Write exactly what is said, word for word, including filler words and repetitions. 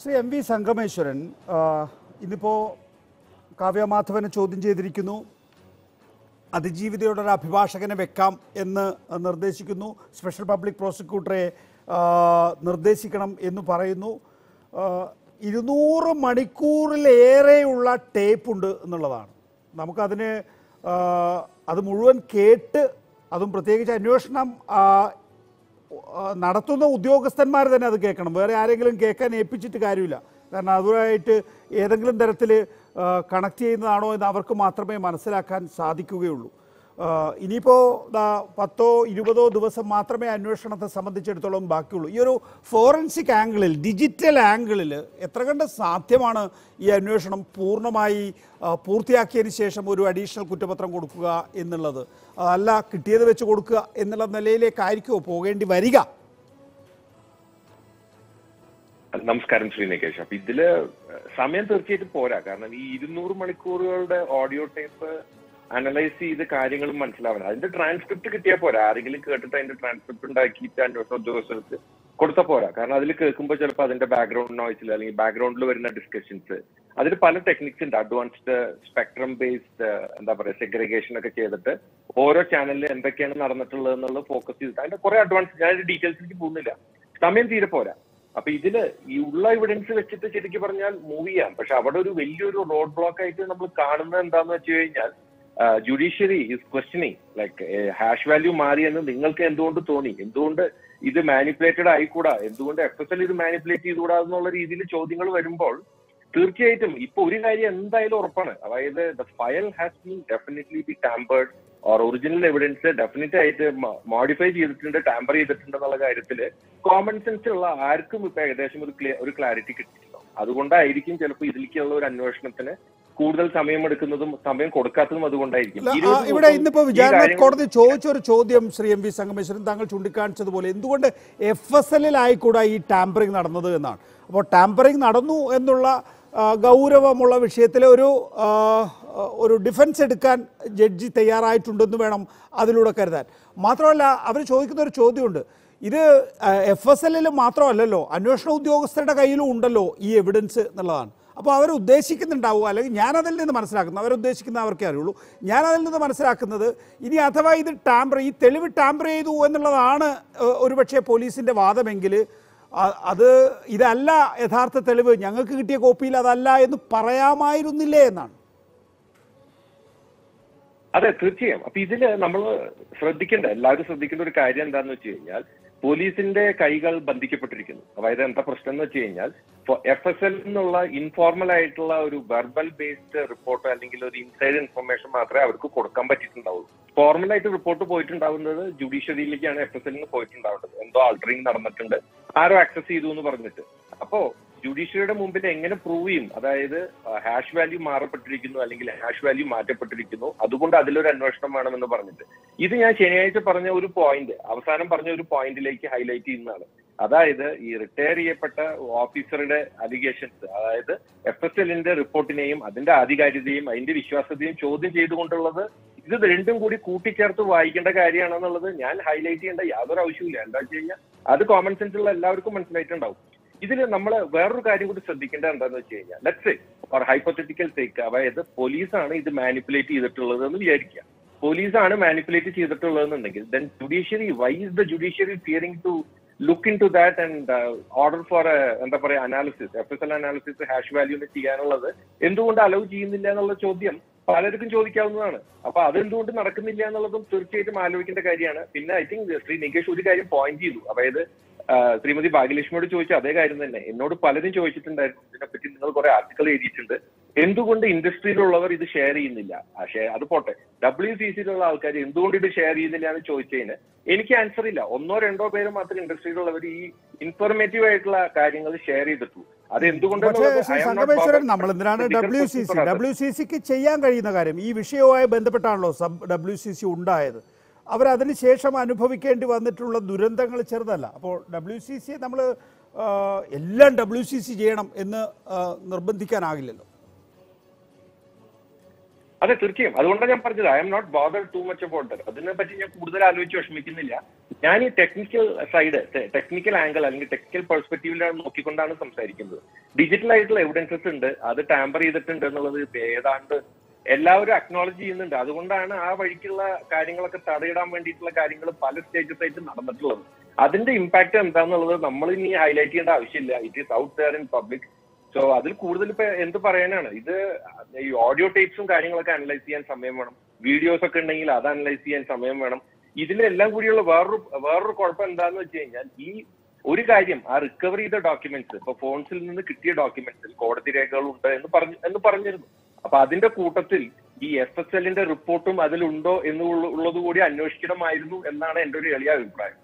Shri M V Sangameswaran ഇന്നിപ്പോൾ കാവ്യമാധവനെ ചോദ്യം ചെയ്തിരിക്കുന്നു. അതിജീവിതയുടെ ഒരു അഭിഭാഷകനെ വെക്കാം എന്ന് നിർദ്ദേശിക്കുന്നു. സ്പെഷ്യൽ പബ്ലിക് പ്രോസിക്യൂട്ടറെ നിർദ്ദേശിക്കണം എന്ന് പറയുന്നു. ഇരുന്നൂറ് മണിക്കൂറിലേറെയുള്ള ടേപ്പുണ്ട് എന്നുള്ളതാണ്. നമുക്കതിന് അത് മുഴുവൻ കേട്ട്, അതും പ്രത്യേകിച്ച് അന്വേഷണം നടത്തുന്ന ഉദ്യോഗസ്ഥന്മാർ തന്നെ അത് കേൾക്കണം. വേറെ ആരെങ്കിലും കേൾക്കാൻ ഏൽപ്പിച്ചിട്ട് കാര്യമില്ല. കാരണം അതുമായിട്ട് ഏതെങ്കിലും തരത്തിൽ കണക്ട് ചെയ്യുന്നതാണോ എന്ന് അവർക്ക് മാത്രമേ മനസ്സിലാക്കാൻ സാധിക്കുകയുള്ളൂ. ഇനിയിപ്പോൾ പത്തോ ഇരുപതോ ദിവസം മാത്രമേ അന്വേഷണത്തെ സംബന്ധിച്ചിടത്തോളം ബാക്കിയുള്ളൂ. ഈ ഒരു ഫോറൻസിക് ആംഗിളിൽ, ഡിജിറ്റൽ ആംഗിളിൽ എത്ര കണ്ട് സാധ്യമാണ് ഈ അന്വേഷണം പൂർണ്ണമായി പൂർത്തിയാക്കിയതിന് ശേഷം ഒരു അഡീഷണൽ കുറ്റപത്രം കൊടുക്കുക എന്നുള്ളത്? അല്ല, കിട്ടിയത് വെച്ച് കൊടുക്കുക എന്നുള്ള നിലയിലേക്കായിരിക്കുമോ പോകേണ്ടി വരിക? നമസ്കാരം ശ്രീ നികേഷ്. അപ്പൊ ഇതില് സമയം തീർച്ചയായിട്ടും പോരാ. കാരണം ഈ ഇരുന്നൂറ് മണിക്കൂറുകളുടെ ഓഡിയോ ടേപ്പ് അനലൈസ് ചെയ്ത് കാര്യങ്ങളും മനസ്സിലാവണം. അതിന്റെ ട്രാൻസ്ക്രിപ്റ്റ് കിട്ടിയാൽ പോരാ. ആരെങ്കിലും കേട്ടിട്ട് അതിന്റെ ട്രാൻസ്ക്രിപ്റ്റ് ഉണ്ടാക്കിയിട്ട് അന്വേഷണ ഉദ്യോഗസ്ഥർക്ക് കൊടുത്താൽ പോരാ. കാരണം അതിൽ കേൾക്കുമ്പോൾ ചിലപ്പോൾ അതിന്റെ ബാക്ക്ഗ്രൗണ്ട് നോയ്സിൽ അല്ലെങ്കിൽ ബാക്ക്ഗ്രൗണ്ടിൽ വരുന്ന ഡിസ്കഷൻസ്, അതിൽ പല ടെക്നിക്സ് ഉണ്ട്. അഡ്വാൻസ്ഡ് സ്പെക്ട്രം ബേസ്ഡ് എന്താ പറയുക സെഗ്രിഗേഷൻ ഒക്കെ ചെയ്തിട്ട് ഓരോ ചാനലിൽ എന്തൊക്കെയാണ് നടന്നിട്ടുള്ളത് എന്നുള്ളത് ഫോക്കസ് ചെയ്തിട്ട് അതിന്റെ കുറെ അഡ്വാൻസ്, ഞാൻ ഡീറ്റെയിൽസിലേക്ക് പോകുന്നില്ല, സമയം തീരെ പോരാ. അപ്പൊ ഇതില് ഈ ഉള്ള എവിഡൻസ് വെച്ചിട്ട് ശരിക്കും പറഞ്ഞാൽ മൂവ് ചെയ്യാം. പക്ഷെ അവിടെ ഒരു വലിയൊരു റോഡ് ബ്ലോക്ക് ആയിട്ട് നമ്മൾ കാണുന്നത് എന്താന്ന് വെച്ച് കഴിഞ്ഞാൽ judiciary is questioning like hash value മാറിയെന്ന് നിങ്ങൾക്ക് എന്തുകൊണ്ട് തോന്നി, എന്തുകൊണ്ട് ഇത് മാനിപ്പുലേറ്റഡ് ആയിക്കൂടാ, എന്തുകൊണ്ട് എഫ് എസ് എൽ ഇത് മാനിപ്പുലേറ്റ് ചെയ്തുകൂടാ എന്നുള്ള രീതിയിൽ ചോദ്യങ്ങൾ വരുമ്പോൾ തീർച്ചയായിട്ടും ഇപ്പൊ ഒരു കാര്യം എന്തായാലും ഉറപ്പാണ്. അതായത് the file has been definitely be tampered or original evidence definite ആയിട്ട് മോഡിഫൈ ചെയ്തിട്ടുണ്ട്, ടാമ്പർ ചെയ്തിട്ടുണ്ട് എന്നുള്ള കാര്യത്തില് കോമൺ സെൻസ് ഉള്ള ആർക്കും ഇപ്പൊ ഏകദേശം ഒരു ഒരു ക്ലാരിറ്റി കിട്ടിയിട്ടുണ്ടാവും. അതുകൊണ്ടായിരിക്കും ചിലപ്പോൾ ഇതിലേക്കുള്ള ഒരു അന്വേഷണത്തിന് കൂടുതൽ സമയം എടുക്കുന്നതും സമയം കൊടുക്കാത്തതും അതുകൊണ്ടായിരിക്കും. ഇവിടെ ഇന്നിപ്പോ വിചാരണ കോടതി ചോദിച്ചൊരു ചോദ്യം ശ്രീ എം വി സംഗമേശ്വരൻ താങ്കൾ ചൂണ്ടിക്കാണിച്ചതുപോലെ എന്തുകൊണ്ട് എഫ് എസ് എല്ലിൽ ആയിക്കൂടാ ഈ ടാമ്പറിങ് നടന്നത് എന്നാണ്. അപ്പോൾ ടാമ്പറിങ് നടന്നു എന്നുള്ള ഗൗരവമുള്ള വിഷയത്തിലെ ഒരു ഒരു ഡിഫൻസ് എടുക്കാൻ ജഡ്ജി തയ്യാറായിട്ടുണ്ടെന്ന് വേണം അതിലൂടെ കരുതാൻ. മാത്രമല്ല അവർ ചോദിക്കുന്ന ഒരു ചോദ്യമുണ്ട്, ഇത് എഫ് എസ് എല്ലിൽ മാത്രമല്ലല്ലോ, അന്വേഷണ ഉദ്യോഗസ്ഥരുടെ കയ്യിലും ഉണ്ടല്ലോ ഈ എവിഡൻസ് എന്നുള്ളതാണ്. അപ്പോൾ അവർ ഉദ്ദേശിക്കുന്നുണ്ടാവുക, അല്ലെങ്കിൽ ഞാനതിൽ നിന്ന് മനസ്സിലാക്കുന്നത്, അവരുദ്ദേശിക്കുന്ന അവർക്കേ അറിയുള്ളൂ, ഞാനതിൽ നിന്ന് മനസ്സിലാക്കുന്നത് ഇനി അഥവാ ഇത് ടാമ്പർ, ഈ തെളിവ് ടാമ്പർ ചെയ്തു എന്നുള്ളതാണ് ഒരുപക്ഷെ പോലീസിൻ്റെ വാദമെങ്കിൽ അത് ഇതല്ല യഥാർത്ഥ തെളിവ്, ഞങ്ങൾക്ക് കിട്ടിയ കോപ്പിയിൽ അതല്ല എന്ന് പറയാമായിരുന്നില്ലേ എന്നാണ്. അതെ, തീർച്ചയായും. അപ്പൊ ഇതില് നമ്മൾ ശ്രദ്ധിക്കേണ്ട, എല്ലാവരും ശ്രദ്ധിക്കേണ്ട ഒരു കാര്യം എന്താന്ന് വെച്ച് കഴിഞ്ഞാൽ പോലീസിന്റെ കൈകൾ ബന്ധിക്കപ്പെട്ടിരിക്കുന്നു. അതായത് എന്താ പ്രശ്നം എന്ന് വെച്ച് കഴിഞ്ഞാൽ എഫ് എസ് എൽ എന്നുള്ള ഇൻഫോർമൽ ആയിട്ടുള്ള ഒരു വെർബൽ ബേസ്ഡ് റിപ്പോർട്ട് അല്ലെങ്കിൽ ഒരു ഇൻസൈഡ് ഇൻഫർമേഷൻ മാത്രമേ അവർക്ക് കൊടുക്കാൻ പറ്റിയിട്ടുണ്ടാവുള്ളൂ. ഫോർമലായിട്ട് റിപ്പോർട്ട് പോയിട്ടുണ്ടാവുന്നത് ജുഡീഷ്യറിയിലേക്കാണ് എഫ് എസ് എല്ലിന് പോയിട്ടുണ്ടാവുന്നത്. എന്തോ ആൾട്ടറിങ് നടന്നിട്ടുണ്ട്, ആരോ ആക്സസ് ചെയ്തു എന്ന് പറഞ്ഞിട്ട്. അപ്പോ ജുഡീഷ്യറിയുടെ മുമ്പിൽ എങ്ങനെ പ്രൂവ് ചെയ്യും? അതായത് ഹാഷ് വാല്യൂ മാറപ്പെട്ടിരിക്കുന്നു അല്ലെങ്കിൽ ഹാഷ് വാല്യൂ മാറ്റപ്പെട്ടിരിക്കുന്നു, അതുകൊണ്ട് അതിലൊരു അന്വേഷണം വേണമെന്ന് പറഞ്ഞിട്ട്. ഇത് ഞാൻ ശനിയാഴ്ച പറഞ്ഞ ഒരു പോയിന്റ്, അവസാനം പറഞ്ഞ ഒരു പോയിന്റിലേക്ക് ഹൈലൈറ്റ് ചെയ്യുന്നതാണ്. അതായത് ഈ റിട്ടയർ ചെയ്യപ്പെട്ട ഓഫീസറുടെ അലിഗേഷൻസ്, അതായത് എഫ് എസ് എല്ലിന്റെ റിപ്പോർട്ടിനെയും അതിന്റെ ആധികാരികതയും അതിന്റെ വിശ്വാസ്യതയും ചോദ്യം ചെയ്തുകൊണ്ടുള്ളത്, ഇത് രണ്ടും കൂടി കൂട്ടിച്ചേർത്ത് വായിക്കേണ്ട കാര്യമാണെന്നുള്ളത് ഞാൻ ഹൈലൈറ്റ് ചെയ്യേണ്ട യാതൊരു ആവശ്യമില്ല. എന്താ വെച്ച് കഴിഞ്ഞാൽ അത് കോമൺ സെൻസ് ഉള്ള എല്ലാവർക്കും മനസ്സിലായിട്ടുണ്ടാവും. ഇതിൽ നമ്മൾ വേറൊരു കാര്യം കൂടി ശ്രദ്ധിക്കേണ്ടത് എന്താണെന്ന് വെച്ച് കഴിഞ്ഞാൽ, let's say or hypothetical take, അതായത് പോലീസാണ് ഇത് മാനിപ്പുലേറ്റ് ചെയ്തിട്ടുള്ളത് എന്ന് വിചാരിക്കുക. പോലീസാണ് മാനിപ്പുലേറ്റ് ചെയ്തിട്ടുള്ളതെന്നുണ്ടെങ്കിൽ then judiciary, why is the judiciary fearing to look into that and order for എന്താ പറയുക analysis, F S L analysis hash വാല്യൂന്ന് ചെയ്യാനുള്ളത് എന്തുകൊണ്ട് അലൗ ചെയ്യുന്നില്ല എന്നുള്ള ചോദ്യം പലർക്കും ചോദിക്കാവുന്നതാണ്. അപ്പൊ അതെന്തുകൊണ്ട് നടക്കുന്നില്ല എന്നുള്ളതും തീർച്ചയായിട്ടും ആലോചിക്കേണ്ട കാര്യമാണ്. പിന്നെ ഐ തിങ്ക് ശ്രീ നികേഷ് ഒരു കാര്യം പോയിന്റ് ചെയ്തു, അതായത് ശ്രീമതി ഭാഗ്യലക്ഷ്മിയോട് ചോദിച്ച അതേ കാര്യം തന്നെ എന്നോട് പലരും ചോദിച്ചിട്ടുണ്ടായിരുന്നു. ഇതിനെപ്പറ്റി നിങ്ങൾ കുറെ ആർട്ടിക്കിൾ എഴുതിയിട്ടുണ്ട്, എന്തുകൊണ്ട് ഇൻഡസ്ട്രിയിലുള്ളവർ ഇത് ഷെയർ ചെയ്യുന്നില്ല? അത് പോട്ടെ, ഡബ്ല്യു സി സിയിലുള്ള ആൾക്കാർ എന്തുകൊണ്ട് ഇത് ഷെയർ ചെയ്യുന്നില്ല എന്ന് ചോദിച്ചതിന് എനിക്ക് ആൻസർ ഇല്ല. ഒന്നോ രണ്ടോ പേര് മാത്രം ഇൻഡസ്ട്രിയിലുള്ളവർ ഈ ഇൻഫോർമേറ്റീവ് ആയിട്ടുള്ള കാര്യങ്ങൾ ഷെയർ ചെയ്തിട്ടുള്ളൂ. അത് എന്തുകൊണ്ടാണ് നമ്മൾ എന്തിനാണ് W C C W C സിക്ക് ചെയ്യാൻ കഴിയുന്ന കാര്യം? ഈ വിഷയവുമായി ബന്ധപ്പെട്ടാണല്ലോ സബ് ഡബ്ല്യു സി സി ഉണ്ടായത്. അവരതിന് ശേഷം അനുഭവിക്കേണ്ടി വന്നിട്ടുള്ള ദുരന്തങ്ങൾ ചെറുതല്ല. അപ്പോൾ ഡബ്ല്യു സി സിയെ നമ്മൾ എല്ലാം ഡബ്ല്യു സി സി ചെയ്യണം എന്ന് നിർബന്ധിക്കാനാകില്ലല്ലോ. അതെ, തീർച്ചയായും. അതുകൊണ്ടാണ് ഞാൻ പറഞ്ഞത് I'm not bothered too much about that. അതിനെ പറ്റി ഞാൻ കൂടുതൽ ആലോചിച്ച് വിഷമിക്കുന്നില്ല. ഞാൻ ഈ ടെക്നിക്കൽ സൈഡ്, ടെക്നിക്കൽ ആംഗിൾ അല്ലെങ്കിൽ ടെക്നിക്കൽ പെർസ്പെക്റ്റീവിലാണ് നോക്കിക്കൊണ്ടാണ് സംസാരിക്കുന്നത്. ഡിജിറ്റൽ ആയിട്ടുള്ള എവിഡൻസസ് ഉണ്ട്, അത് ടാമ്പർ ചെയ്തിട്ടുണ്ട് എന്നുള്ളത് ഏതാണ്ട് എല്ലാവരും അക്നോളജ് ചെയ്യുന്നുണ്ട്. അതുകൊണ്ടാണ് ആ വഴിക്കുള്ള കാര്യങ്ങളൊക്കെ തടയിടാൻ വേണ്ടിയിട്ടുള്ള കാര്യങ്ങൾ പല സ്റ്റേജസ് ആയിട്ട് നടന്നിട്ടുള്ളത്. അതിന്റെ ഇമ്പാക്ട് എന്താണെന്നുള്ളത് നമ്മൾ ഇനി ഹൈലൈറ്റ് ചെയ്യേണ്ട ആവശ്യമില്ല. It is out there in public. So അതിൽ കൂടുതൽ ഇപ്പൊ എന്ത് പറയാനാണ്? ഇത് ഈ ഓഡിയോ ടേപ്സും കാര്യങ്ങളൊക്കെ അനലൈസ് ചെയ്യാൻ സമയം വേണം, വീഡിയോസ് ഒക്കെ ഉണ്ടെങ്കിൽ അത് അനലൈസ് ചെയ്യാൻ സമയം വേണം. ഇതിലെല്ലാം കൂടിയുള്ള വേറൊരു വേറൊരു കുഴപ്പം എന്താന്ന് വെച്ച് കഴിഞ്ഞാൽ, ഈ ഒരു കാര്യം ആ റിക്കവർ ചെയ്ത ഡോക്യുമെന്റ്സ്, ഇപ്പൊ ഫോൺസിൽ നിന്ന് കിട്ടിയ ഡോക്യുമെന്റ്സിൽ കോടതി രേഖകളുണ്ട് എന്ന് പറഞ്ഞു എന്ന് പറഞ്ഞിരുന്നു. അപ്പൊ അതിന്റെ കൂട്ടത്തിൽ ഈ എഫ് എസ് എല്ലിന്റെ റിപ്പോർട്ടും അതിലുണ്ടോ എന്നുള്ളത് കൂടി അന്വേഷിക്കണമായിരുന്നു എന്നാണ് എന്റെ ഒരു എളിയ അഭിപ്രായം.